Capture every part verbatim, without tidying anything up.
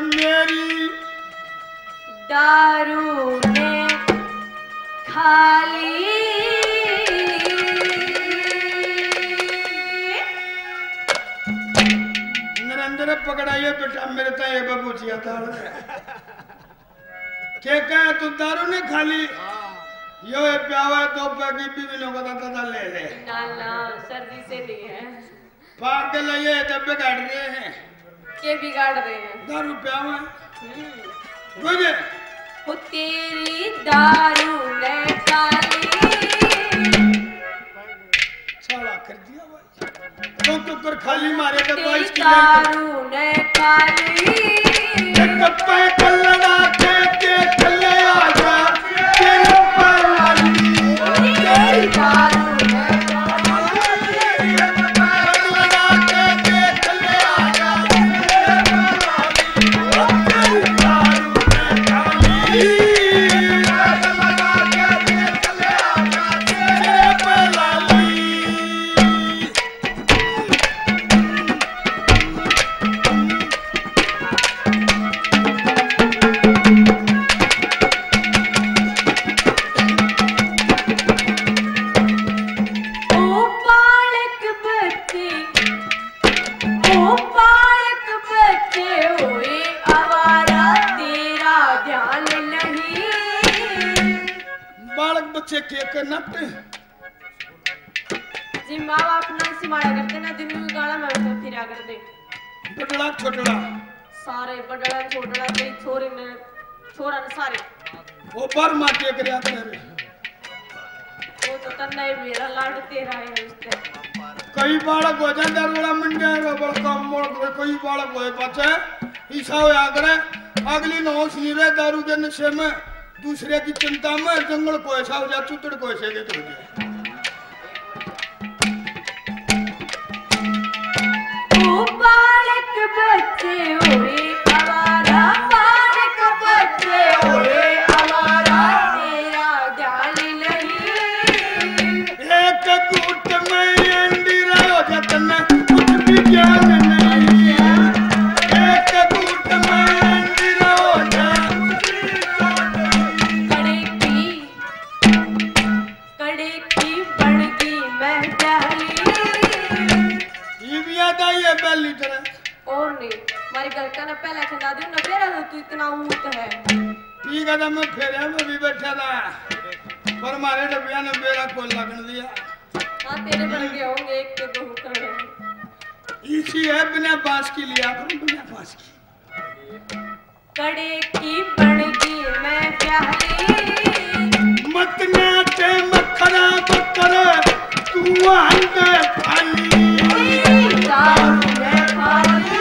मेरी दारू ने खाली नरेंद्र पकड़ाइए बेटा मेरे तो ये बबूचिया था के कहे तू दारू ने खाली यो ये प्यावा तो पैकी बीवियों का दादा ले ले ना ना सर्दी से नहीं है पागल ये डब्बे काट रहे हैं के बिगाड़ रहे हैं दारू प्यावा बुझे वो तेरी दारू ने खाली साला कर दिया भाई तो तो कर खाली मारे तो बाईस की दारू ने खाली एक पे कल्लड़ा के के कल्ले आ जा तेरे पर वाली तेरी दारू के नट जी माँ बाप ना सिमाया करते ना दिन में गाना में तो फिरा करते बड़ड़ा छोटड़ा सारे बड़ड़ा छोटड़ा तेरी छोरी ने छोरा ने सारे वो पर माटे करे आते रे वो तो तन्ना ही मेरा लाड तेरा है उससे कई बालक हो जाए दरवाजा मंडे रो बड़ काम मोड़ कोई बालक होए पाछे ईसा होया करे अगली नौस नहीं रहे दारू के नशे में दूसरे की चिंता में जंगल को ऐसा हो जाए चुतड़ को ऐसे के तो ओ बालक बच्चे ओए आवारा बालक बच्चे ओए आवारा तेरा ध्यान नहीं एक कूट में अंडीरा हो जाता ना कुछ भी ज्ञान नहीं एक कूट में अंडीरा हो जाए और नहीं हमारे घर का ना पहला खंदा दियो ना मेरा तो तू इतना ऊट है ठीक है मैं फेरे में भी बैठा था पर मारे डबिया ने बेरा को लगन दिया हां तेरे बन गए होंगे एक के दो कर इसी है बिना बांस की लिया करूं बिना बांस की कड़े की बनगी मैं प्याली मत नाचे मखरा बकर तू आंगे खाली दारू है खाली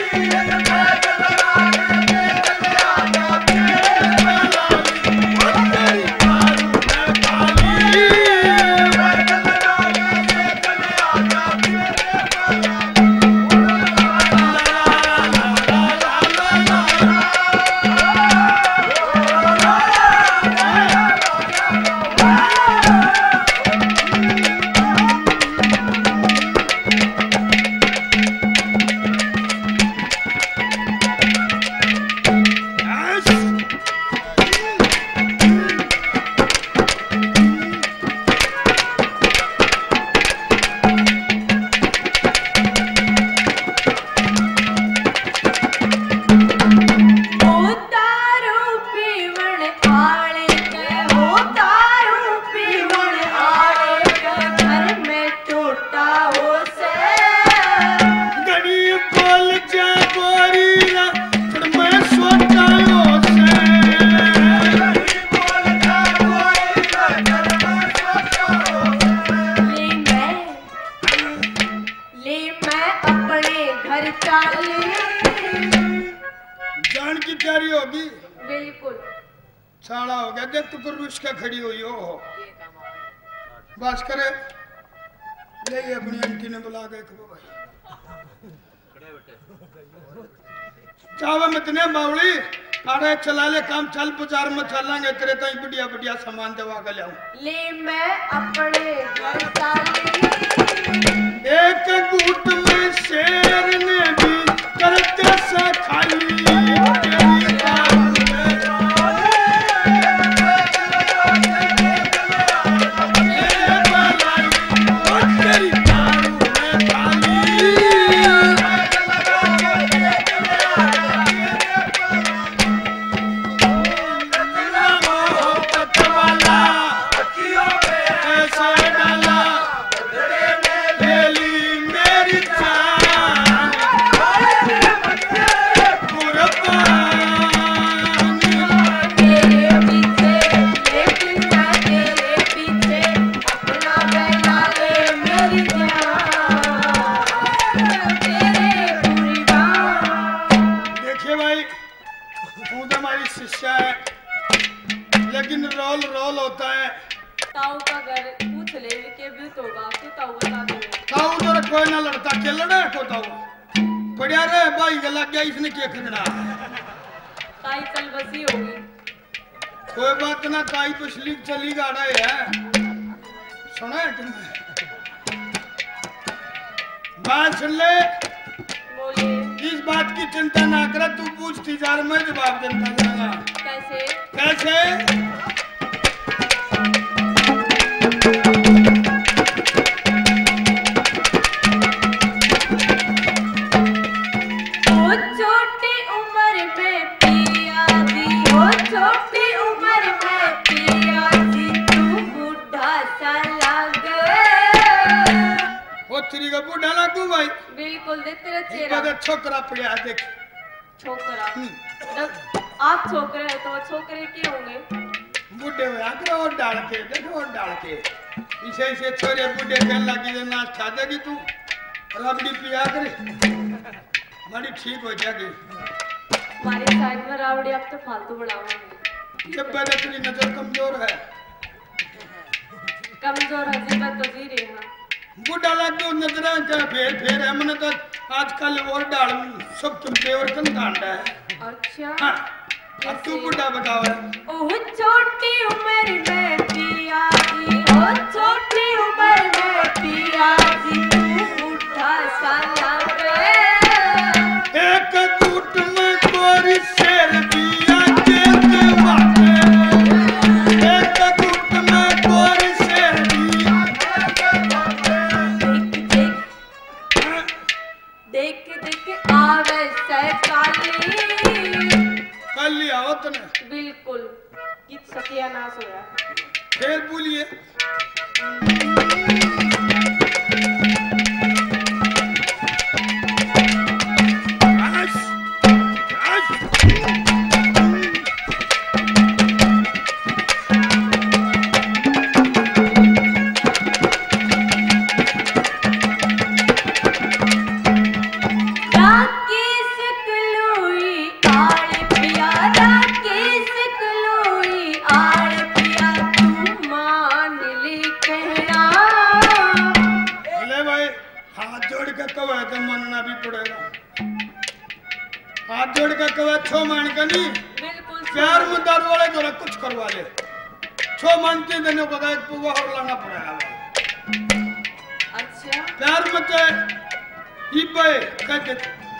जान की तैयारी होगी बिल्कुल साड़ा हो गया देख तू रुस के खड़ी हुई हो बस करे ले ये अपनी आंटी ने बुला के खबो भाई चावा में तने बावली अरे चला ले काम चल बाजार में चलांगे तेरे ताई बढ़िया बढ़िया सामान दवा के लाऊं ले मैं अपने घर चाली एक गुट में शेर ने भी करते सा खाली तू तो हमारी शिष्या है, लेकिन रोल रोल होता है। ताऊ का घर पूछ ले के भी तो होगा कि ताऊ बता दो। ताऊ तो कोई ना लड़ता के लड़े को ताऊ बढ़िया रे भाई के लग गया इसने क्या खगड़ा ताई चल बसी होगी। कोई बात ना, ताई तो स्लीक चली गाड़ा है। सुना है तुमने बात? सुन ले, बोलिए। इस बात की चिंता ना कर, तू पूछती जा रहा, मैं जवाब देता जाऊंगा। कैसे कैसे? ओ छोटी उम्र में पिया दी, ओ छोटी उम्र में पिया दी, तू बूढ़ा सा लगे। ओ तेरी का बूढ़ा लागू भाई? बिल्कुल दे तेरा चेहरा। ये छोकरा पड़िया देख। छोकरा? आप छोकरे हैं तो छोकरे क्यों होंगे? बूढ़े हुए आकर और डाल के देखो, और डाल के इसे इसे छोरे बूढ़े कहने लगी दे नाच खा देगी तू, रबड़ी पिया करे बड़ी ठीक हो जाएगी। हमारी साइड में रावड़ी आप तो फालतू बढ़ाओगे। जब पहले तेरी नजर कमजोर है। कमजोर है जी, मैं तो जी रही हूँ। बूढ़ा लागू नजर क्या फेर फेर है मैंने तो आजकल और डाल सब तुमसे और कंधांडा है। अच्छा हाँ, अब तू बूढ़ा बताओ। ओह छोटी उम्र में पिया जी, ओ छोटी उम्र में पिया जी, तू बूढ़ा सा लगे। एक गुट में कोरी शेर पिया के के बाटे, एक गुट में कोरी शेर पिया के के बाटे। देख देख देख देख आवे से काली। काली आवत ने बिल्कुल कित सकिया नाश होया। फिर बोलिए। हाथ जोड़ के कवे छो मान के नहीं, बिल्कुल प्यार में दारू वाले जो कुछ करवा ले, छो मानते देने को एक पुआ और लाना पड़ेगा। अच्छा प्यार में तो ही पे कहते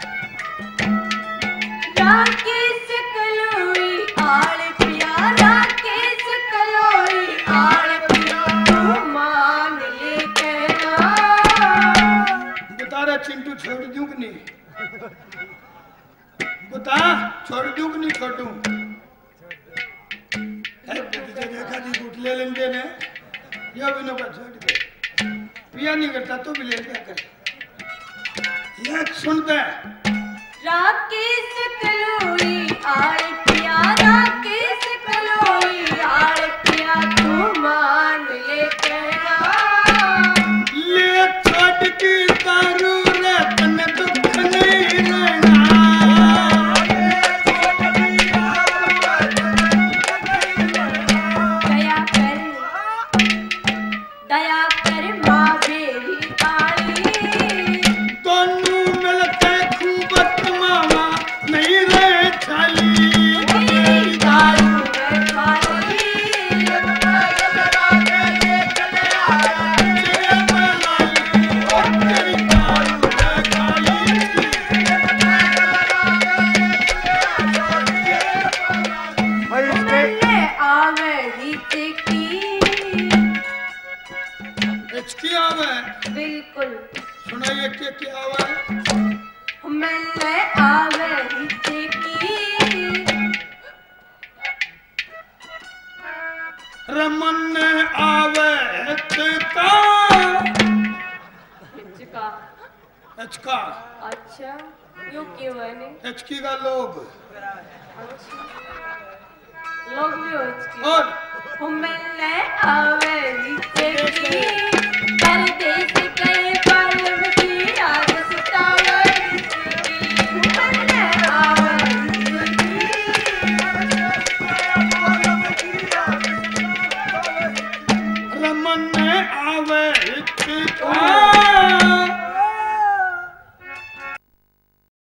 राकेश कलोई आड़ पिया, राकेश कलोई आड़ पिया, तू मान ले कहना। बता रहा चिंटू छोड़ दूं कि नहीं? बता छोड़ दूं कि नहीं छोड़ूं? देखा जी गुट ले लेंगे ने, यह भी नौका छोड़ दे। पिया नहीं करता तो भी ले क्या करे? यह सुनते हैं। राकेश कलोई आड़ पिया, राकेश कलोई आड़ पिया, तू मान ले कहना। ले छोड़ की दारू रे तन दुख नहीं रहना। दया कर दया कर माँ बेरी काली। दोनों मिलके खूब मामा नहीं रहे छाली। दारू में खाली मैंने आवे रीते की। हिचकी आवे? बिल्कुल सुनाइए क्या क्या आवे? मैंने आवे रीते की। रमन आवे हिचका। हिचका? हिचका अच्छा यो क्यों है ने? हिचकी का लोग अच्छा लोग भी हो हिचकी। और मैंने आवे रीते की, परदेश गए